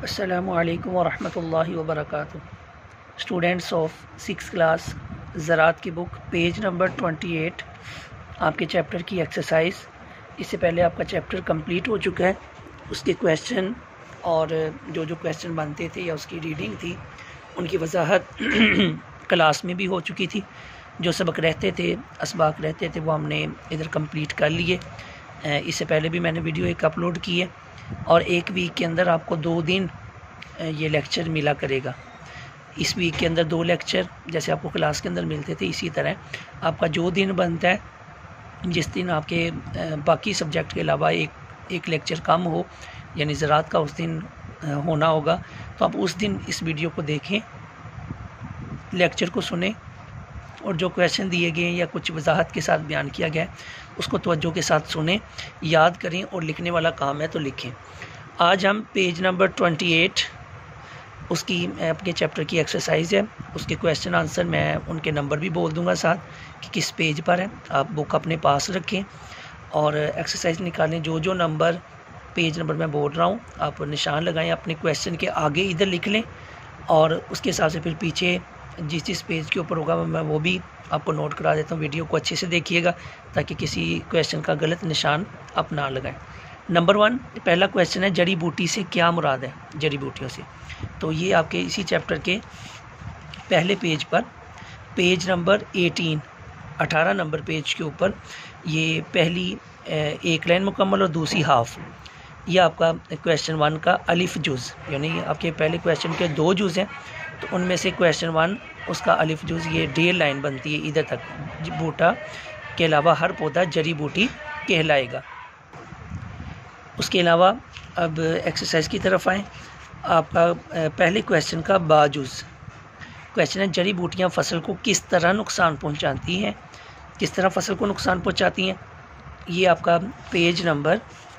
अस्सलामुअलैकुम वरहमतुल्लाहि वबरकातुह। स्टूडेंट्स ऑफ 6th क्लास ज़राअत की बुक पेज नंबर 28 आपके चैप्टर की एक्सरसाइज। इससे पहले आपका चैप्टर कंप्लीट हो चुका है। उसके क्वेश्चन और जो क्वेश्चन बनते थे या उसकी रीडिंग थी उनकी वजाहत क्लास में भी हो चुकी थी। जो सबक रहते थे, असबाक रहते थे, वो हमने इधर कंप्लीट कर लिए। इससे पहले भी मैंने वीडियो एक अपलोड की है और एक वीक के अंदर आपको 2 दिन ये लेक्चर मिला करेगा। इस वीक के अंदर 2 लेक्चर जैसे आपको क्लास के अंदर मिलते थे, इसी तरह आपका जो दिन बनता है, जिस दिन आपके बाकी सब्जेक्ट के अलावा एक लेक्चर कम हो, यानी ज़राअत का उस दिन होना होगा, तो आप उस दिन इस वीडियो को देखें, लेक्चर को सुने और जो क्वेश्चन दिए गए या कुछ वजाहत के साथ बयान किया गया है उसको तवज्जो के साथ सुने, याद करें और लिखने वाला काम है तो लिखें। आज हम पेज नंबर 28 उसकी अपने चैप्टर की एक्सरसाइज है। उसके क्वेश्चन आंसर मैं उनके नंबर भी बोल दूंगा साथ कि किस पेज पर है। आप बुक अपने पास रखें और एक्सरसाइज निकालें। जो नंबर पेज नंबर मैं बोल रहा हूँ आप निशान लगाएं, अपने क्वेश्चन के आगे इधर लिख लें और उसके हिसाब से फिर पीछे जिस पेज के ऊपर होगा मैं वो भी आपको नोट करा देता हूँ। वीडियो को अच्छे से देखिएगा ताकि किसी क्वेश्चन का गलत निशान आप ना लगाएं। नंबर 1 पहला क्वेश्चन है, जड़ी बूटी से क्या मुराद है? जड़ी बूटियों से, तो ये आपके इसी चैप्टर के पहले पेज पर, पेज नंबर 18 नंबर पेज के ऊपर, ये पहली एक लाइन मुकम्मल और दूसरी हाफ, ये आपका क्वेश्चन 1 का अलिफ जुज़, यानी आपके पहले क्वेश्चन के 2 जुज़ हैं, तो उनमें से क्वेश्चन 1 उसका अलिफ जुज़ ये 1.5 लाइन बनती है इधर तक। बूटा के अलावा हर पौधा जड़ी बूटी कहलाएगा। उसके अलावा अब एक्सरसाइज की तरफ आएँ। आपका पहले क्वेश्चन का बाजुज़ क्वेश्चन है, जड़ी बूटियाँ फसल को किस तरह नुकसान पहुँचाती हैं? किस तरह फसल को नुकसान पहुँचाती हैं? ये आपका पेज नंबर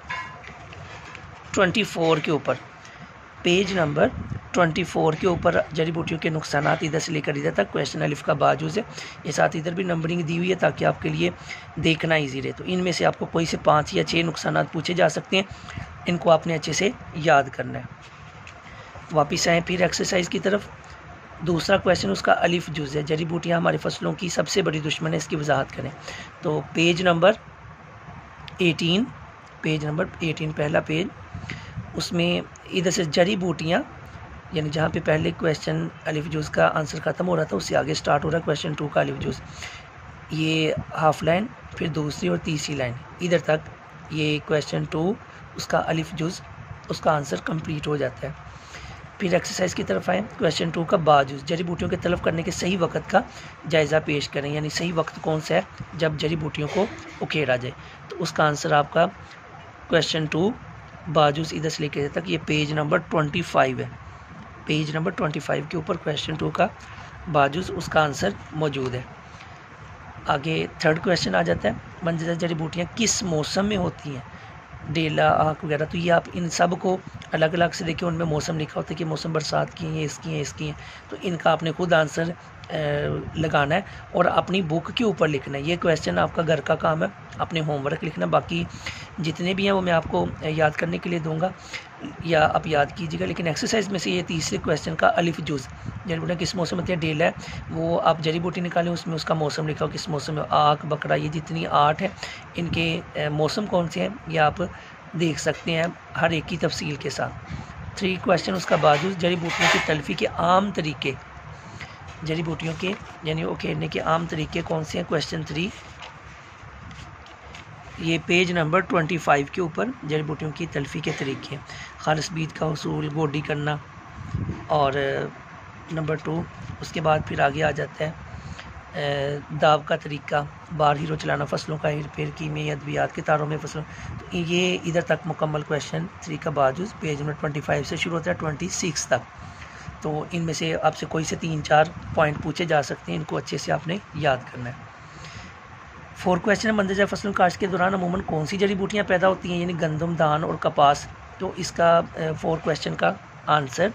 24 के ऊपर, पेज नंबर 24 के ऊपर जड़ी बूटियों के नुकसानात इधर से लेकर इधर तक क्वेश्चन अलिफ का बाजुज़ है। ये साथ इधर भी नंबरिंग दी हुई है ताकि आपके लिए देखना ईजी रहे। तो इनमें से आपको कोई से 5 या 6 नुकसानात पूछे जा सकते हैं, इनको आपने अच्छे से याद करना है। वापिस आएँ फिर एक्सरसाइज की तरफ। दूसरा क्वेश्चन उसका अलिफ जुज़ है, जड़ी बूटियाँ हमारी फसलों की सबसे बड़ी दुश्मन है, इसकी वजाहत करें। तो पेज नंबर 18, पेज नंबर 18 पहला पेज, उसमें इधर से जड़ी बूटियाँ, यानी जहाँ पे पहले क्वेश्चन अलिफ जुज़ का आंसर ख़त्म हो रहा था उससे आगे स्टार्ट हो रहा है क्वेश्चन 2 का अलिफ जुज़। ये हाफ लाइन, फिर दूसरी और तीसरी लाइन इधर तक, ये क्वेश्चन 2 उसका अलिफ जुज़, उसका आंसर कंप्लीट हो जाता है। फिर एक्सरसाइज की तरफ आएँ। क्वेश्चन 2 का बाजुज़, जड़ी बूटियों के तलब करने के सही वक्त का जायज़ा पेश करें, यानी सही वक्त कौन सा है जब जड़ी बूटियों को उखेड़ा जाए। तो उसका आंसर आपका क्वेश्चन 2 बाजुज़ इधर से लेकर तक, ये पेज नंबर 25 है। पेज नंबर 25 के ऊपर क्वेश्चन 2 का बाजुज़, उसका आंसर मौजूद है। आगे थर्ड क्वेश्चन आ जाता है, मंजर जड़ी बूटियाँ किस मौसम में होती हैं? डेला, आँख वगैरह, तो ये आप इन सब को अलग अलग से देखिए, उनमें मौसम लिखा होता है कि मौसम बरसात की है, इसकी हैं, तो इनका आपने खुद आंसर लगाना है और अपनी बुक के ऊपर लिखना है। ये क्वेश्चन आपका घर का काम है, अपने होमवर्क लिखना। बाकी जितने भी हैं वो मैं आपको याद करने के लिए दूंगा या आप याद कीजिएगा। लेकिन एक्सरसाइज में से ये तीसरे क्वेश्चन का अलिफ जुज़, जड़ी बूटियाँ किस मौसम में होती है, डेला है, वो आप जड़ी बूटी निकालें, उसमें उसका मौसम लिखा हो किस मौसम में। आँख, बकरा, ये जितनी 8 है, इनके मौसम कौन से हैं ये आप देख सकते हैं हर एक की तफसील के साथ। 3 क्वेश्चन उसका बाजुज़, जड़ी बूटियों की तलफी के आम तरीके, जड़ी बूटियों के यानी उखेड़ने के आम तरीके कौन से हैं? क्वेश्चन 3, ये पेज नंबर 25 के ऊपर जड़ी बूटियों की तलफी के तरीके, खालिस बीज का उसूल, गोडी करना, और नंबर 2 उसके बाद फिर आगे आ जाता है दाव का तरीका, बार हीरो चलाना, फसलों का हेर फेर की में, अद्वियात के तारों में फसलों। तो ये इधर तक मुकम्मल क्वेश्चन 3 का बाजुज़ पेज नंबर 25 से शुरू होता है 26 तक। तो इनमें से आपसे कोई से 3-4 पॉइंट पूछे जा सकते हैं, इनको अच्छे से आपने याद करना है। 4 क्वेश्चन है, मंदरजा फसलों काश्त के दौरान अमूमन कौन सी जड़ी बूटियाँ पैदा होती हैं, यानी गंदम, धान और कपास। तो इसका 4 क्वेश्चन का आंसर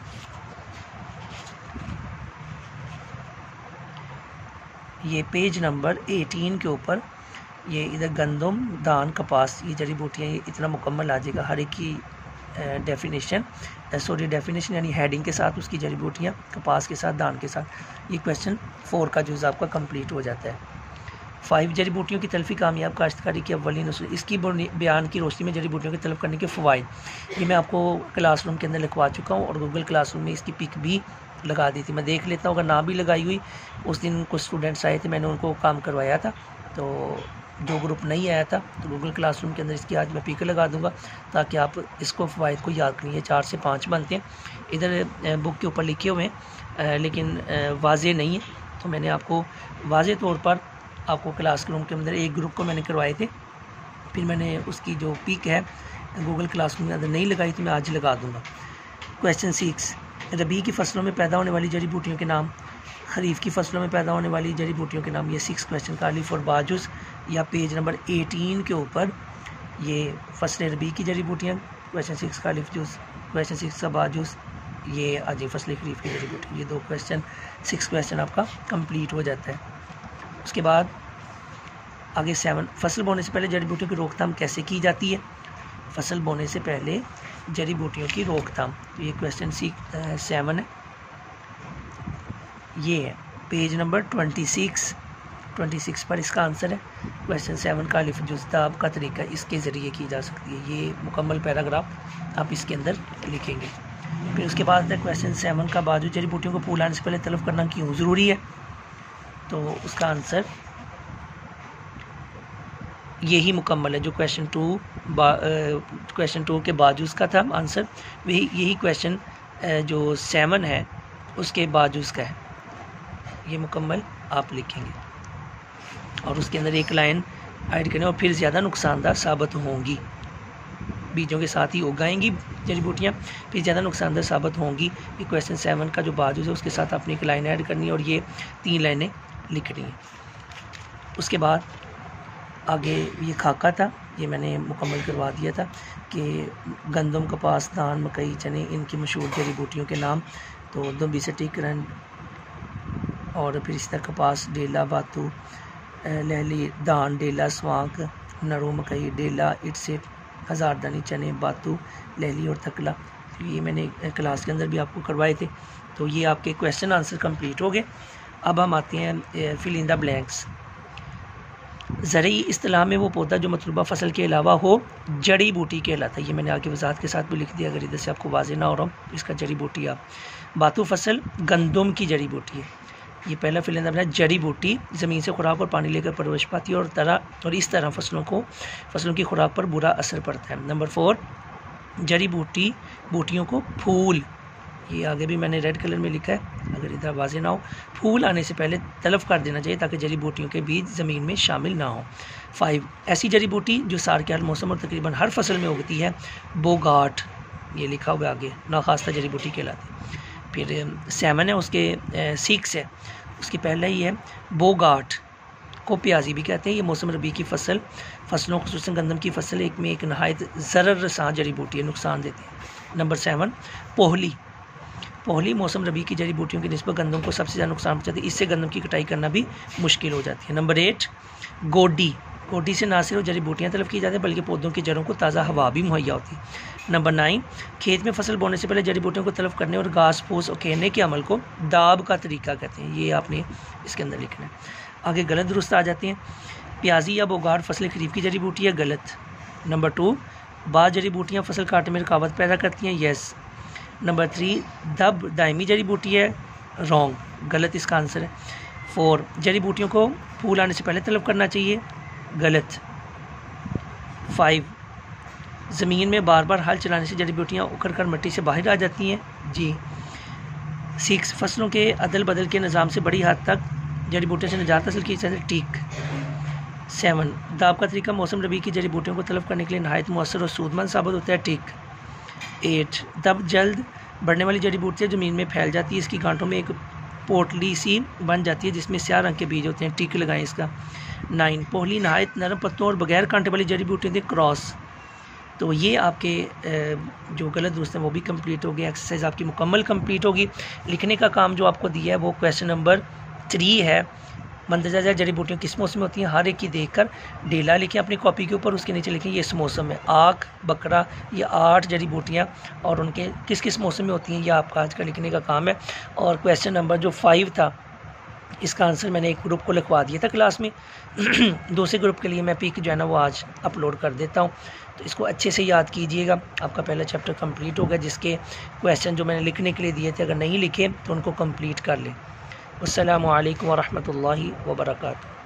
ये पेज नंबर 18 के ऊपर, ये इधर गंदम, धान, कपास, ये जड़ी बूटियाँ, ये इतना मुकम्मल आ जाएगा, हर एक की डेफिनेशन डेफिनेशन यानी हेडिंग के साथ उसकी जड़ी बूटियाँ, कपास के साथ, धान के साथ। ये क्वेश्चन 4 का जुज़ आपका कंप्लीट हो जाता है। 5 जड़ी बूटियों की तलफ़ी कामयाब काश्तकारी की अव्वली नस्ल। इसकी बयान की रोशनी में जड़ी बूटियों की तलब करने के फ़वाइद, ये मैं आपको क्लासरूम के अंदर लिखवा चुका हूँ और गूगल क्लासरूम में इसकी पिक भी लगा दी थी। मैं देख लेता हूँ, अगर ना भी लगाई हुई, उस दिन कुछ स्टूडेंट्स आए थे, मैंने उनको काम करवाया था, तो जो ग्रुप नहीं आया था तो गूगल क्लासरूम के अंदर इसकी आज मैं पिक लगा दूंगा ताकि आप इसको फ़वाइद को याद करिए। 4 से 5 बनते हैं, इधर बुक के ऊपर लिखे हुए हैं लेकिन वाज़े नहीं है, तो मैंने आपको वाज़े तौर पर आपको क्लासरूम के अंदर एक ग्रुप को मैंने करवाए थे, फिर मैंने उसकी जो पिक है गूगल क्लासरूम के अंदर नहीं लगाई, तो मैं आज लगा दूंगा। क्वेश्चन 6, रबी की फसलों में पैदा होने वाली जड़ी बूटियों के नाम। खरीफ की फसलों में पैदा होने वाली जड़ी बूटियों के नाम। ये 6 क्वेश्चन का अलिफ और बाजुस या पेज नंबर 18 के ऊपर ये फसलें रबी की जड़ी बूटियाँ, क्वेश्चन 6 का अलिफ जुज़, क्वेश्चन 6 का बाजुस, ये आज फसलें खरीफ की जड़ी बूटी, ये 2 क्वेश्चन 6 क्वेश्चन आपका कंप्लीट हो जाता है। उसके बाद आगे 7, फसल बोने से पहले जड़ी बूटियों की रोकथाम कैसे की जाती है। फसल बोने से पहले जड़ी बूटियों की रोकथाम, तो ये क्वेश्चन 7 है, ये है पेज नंबर 26 पर इसका आंसर है। क्वेश्चन 7 का अलिफ जुज़दाब का तरीका इसके ज़रिए की जा सकती है। ये मुकम्मल पैराग्राफ आप इसके अंदर लिखेंगे। फिर उसके बाद क्वेश्चन 7 का बाजू जड़ी बूटियों को फूल आने से पहले तलब करना क्यों ज़रूरी है, तो उसका आंसर यही मुकम्मल है जो क्वेश्चन 2 के बाजूस का था आंसर, यही क्वेश्चन जो 7 है उसके बाजूस का है। ये मुकम्मल आप लिखेंगे और उसके अंदर एक लाइन ऐड करें, और फिर ज़्यादा नुकसानदार साबित होंगी, बीजों के साथ ही उगाएंगी जड़ी बूटियाँ, फिर ज़्यादा नुकसानदार साबित होंगी। ये क्वेश्चन 7 का जो बाजूस है उसके साथ आपने एक लाइन ऐड करनी है और ये 3 लाइनें लिखनी है। उसके बाद आगे ये खाका था, ये मैंने मुकम्मल करवा दिया था कि गंदम, कपास, धान, मकई, चने, इनकी मशहूर जड़ी बूटियों के नाम, तो दुम्बिसटी, करन और फिर इस तरह कपास, डेला, बातू, लहली, धान, डेला, स्वांक, नरो, मकई, डेला, इटसेट, हज़ारदानी, चने, बातू, लहली और तकला। तो ये मैंने क्लास के अंदर भी आपको करवाए थे। तो ये आपके क्वेश्चन आंसर कंप्लीट हो गए। अब हम आते हैं फिल इन द ब्लैंक्स। ज़रूरी इस्तिलाह में वो पौधा जो मतलूबा फसल के अलावा हो जड़ी बूटी कहलाता है। ये मैंने आगे वजाहत के साथ भी लिख दिया, अगर इधर से आपको वाज़े ना हो रहा हो, इसका जड़ी बूटी आप। बातू फसल गंदम की जड़ी बूटी है। ये पहला फिल इन द ब्लैंक्स, जड़ी बूटी ज़मीन से खुराक और पानी लेकर परवरिश पाती है और इस तरह फसलों की खुराक पर बुरा असर पड़ता है। नंबर 4, जड़ी बूटियों को फूल, ये आगे भी मैंने रेड कलर में लिखा है, अगर इधर वाज़े ना हो, फूल आने से पहले तलब कर देना चाहिए ताकि जड़ी बूटियों के बीज ज़मीन में शामिल ना हो। 5, ऐसी जड़ी बूटी जो साल के हर मौसम और तकरीबन हर फसल में उगती है, बोगाट, ये लिखा हुआ आगे, नाखास्ता जड़ी बूटी कहलाती है। फिर 7 है, उसके 6 है, उसकी पहला ही है बोगाट को प्याजी भी कहते हैं। ये मौसम रबी की फसलों खुसूसन गंदम की फसल एक नहायत ज़रर रसां जड़ी बूटी है, नुकसान देती है। नंबर 7, पोहली मौसम रबी की जड़ी बूटियों की निस्बत गंदम को सबसे ज़्यादा नुकसान पहुंचाती है, इससे गंदम की कटाई करना भी मुश्किल हो जाती है। नंबर 8, गोडी से ना सिर्फ जड़ी बूटियाँ तलब की जाती हैं बल्कि पौधों की जड़ों को ताज़ा हवा भी मुहैया होती है। नंबर 9, खेत में फसल बोने से पहले जड़ी बूटियों को तलब करने और घास फूस उखेरने के अमल को दाब का तरीका कहते हैं। ये आपने इसके अंदर लिखना है। आगे गलत दुरुस्त आ जाते हैं। प्याजी या बोगाट फसल खरीफ की जड़ी बूटी है, गलत। नंबर 2, बाद जड़ी बूटियाँ फसल काटने में रुकावट पैदा करती हैं, यस। नंबर 3, दब दायमी जड़ी बूटी है, रॉन्ग, गलत इसका आंसर है। 4, जड़ी बूटियों को फूल आने से पहले तलब करना चाहिए, गलत। 5, ज़मीन में बार बार हल चलाने से जड़ी बूटियाँ उखड़ कर मिट्टी से बाहर आ जाती हैं, जी। 6, फसलों के अदल बदल के निज़ाम से बड़ी हद तक जड़ी बूटियों से निजात हासिल की जाती है, ठीक। 7, दाब का तरीका मौसम रबी की जड़ी बूटियों को तलब करने के लिए नहायत मुअस्सर और सूदमंद साबित होता है, ठीक। 8, दब जल्द बढ़ने वाली जड़ी बूटियाँ ज़मीन में फैल जाती है, इसकी गांठों में एक पोटली सी बन जाती है जिसमें स्याह रंग के बीज होते हैं, टिक लगाएं इसका। 9, पोहली नहायत नरम पत्तों और बगैर कांटे वाली जड़ी बूटियाँ थी, क्रॉस। तो ये आपके जो गलत दुरुस्त हैं वो भी कंप्लीट हो गए, एक्सरसाइज आपकी मुकम्मल कंप्लीट होगी। लिखने का काम जो आपको दिया है वो क्वेश्चन नंबर 3 है, मंदरजा जड़ी बूटियाँ किस मौसम में होती हैं, हर एक की देख कर डेला लिखें अपनी कॉपी के ऊपर, उसके नीचे लिखें ये इस मौसम में। आग, बकरा, ये 8 जड़ी बूटियाँ और उनके किस किस मौसम में होती हैं, ये आपका आज का लिखने का काम है। और क्वेश्चन नंबर जो 5 था, इसका आंसर मैंने एक ग्रुप को लिखवा दिया था क्लास में दूसरे ग्रुप के लिए मैं पिक जो है ना वो आज अपलोड कर देता हूँ। तो इसको अच्छे से याद कीजिएगा। आपका पहला चैप्टर कंप्लीट हो गया, जिसके क्वेश्चन जो मैंने लिखने के लिए दिए थे अगर नहीं लिखे तो उनको कंप्लीट कर लें। अस्सलामु अलैकुम व रहमतुल्लाहि व बरकातुहू।